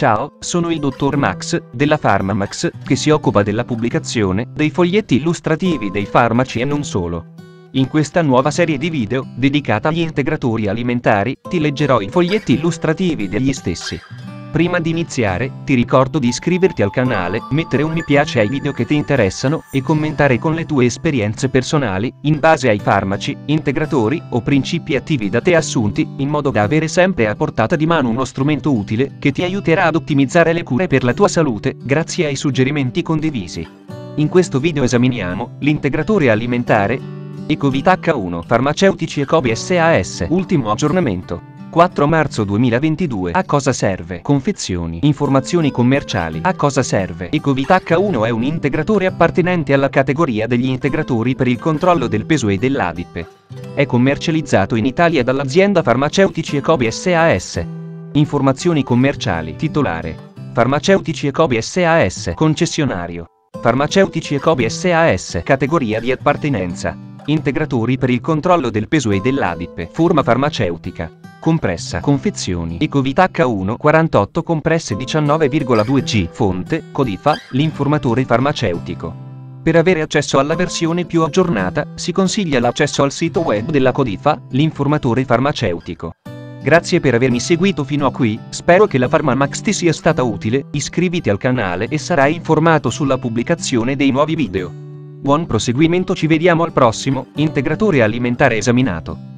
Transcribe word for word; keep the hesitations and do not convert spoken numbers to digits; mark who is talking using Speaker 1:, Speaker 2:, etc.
Speaker 1: Ciao, sono il dottor Max, della Pharmamax, che si occupa della pubblicazione dei foglietti illustrativi dei farmaci e non solo. In questa nuova serie di video, dedicata agli integratori alimentari, ti leggerò i foglietti illustrativi degli stessi. Prima di iniziare, ti ricordo di iscriverti al canale, mettere un mi piace ai video che ti interessano, e commentare con le tue esperienze personali, in base ai farmaci, integratori, o principi attivi da te assunti, in modo da avere sempre a portata di mano uno strumento utile, che ti aiuterà ad ottimizzare le cure per la tua salute, grazie ai suggerimenti condivisi. In questo video esaminiamo l'integratore alimentare Ecovit acca uno Farmaceutici Ecovi S A S. Ultimo aggiornamento quattro marzo duemilaventidue. A cosa serve? Confezioni. Informazioni commerciali. A cosa serve? Ecovit acca uno è un integratore appartenente alla categoria degli integratori per il controllo del peso e dell'adipe. È commercializzato in Italia dall'azienda Farmaceutici Ecovi S A S. Informazioni commerciali. Titolare: Farmaceutici Ecovi S A S. Concessionario: Farmaceutici Ecovi S A S. Categoria di appartenenza: integratori per il controllo del peso e dell'adipe. Forma farmaceutica: compressa. Confezioni: Ecovit acca uno quarantotto compresse diciannove virgola due G. Fonte: Codifa, l'informatore farmaceutico. Per avere accesso alla versione più aggiornata, si consiglia l'accesso al sito web della Codifa, l'informatore farmaceutico. Grazie per avermi seguito fino a qui, spero che la Pharmamax ti sia stata utile, iscriviti al canale e sarai informato sulla pubblicazione dei nuovi video. Buon proseguimento, ci vediamo al prossimo integratore alimentare esaminato.